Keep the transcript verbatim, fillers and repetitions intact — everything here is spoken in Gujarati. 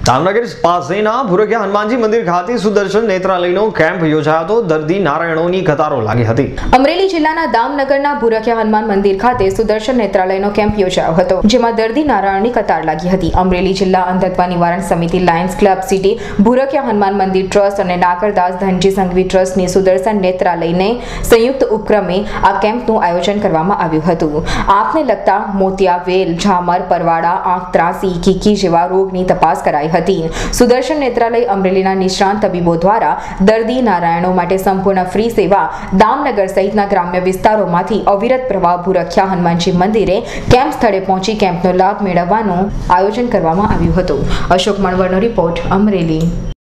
જામનગર પાસેના ભુરખિયા હનુમાનજી મંદિર ખાતે સુદર્શન નેત્રાલયનો કેમ્પ યોજાયો હતો। દર્દી નારાયણોની કતારો લાગી હતી। અમરેલી જિલ્લાના દામનગરના ભુરખિયા હનુમાન મંદિર ખાતે સુદર્શન નેત્રાલયનો કેમ્પ યોજાયો હતો, જેમાં દર્દી નારાયણની કતાર લાગી હતી। અમરેલી જિલ્લા અંધત્વ નિવારણ સમિતિ, Lions Club City, Bhurakhiya Hanuman મંદિર ટ્રસ્ટ અને નાકરદાસ ધનજી સંઘવી ટ્રસ્ટની સુદર્શન નેત્રાલયને સંયુક્ત ઉપક્રમે આ કેમ્પનું આયોજન કરવામાં આવ્યું હતું। આંખને લગતા મોતિયા, વેલ, ઝામર, પરવાડા, આંખ ત્રાસી, કીકી જેવા રોગની તપાસ કરાઈ હતી। સુદર્શન નેત્રાલય અમરેલીના નિષ્ણાંત તબીબો દ્વારા દર્દી નારાયણો માટે સંપૂર્ણ ફ્રી સેવા દામનગર સહિતના ગ્રામ્ય વિસ્તારોમાંથી અવિરત પ્રવાહ ભુરખિયા હનુમાનજી મંદિરે કેમ્પ સ્થળે પહોંચી કેમ્પનો લાભ મેળવવાનું આયોજન કરવામાં આવ્યું હતું। અશોક મણવરનો રિપોર્ટ, અમરેલી।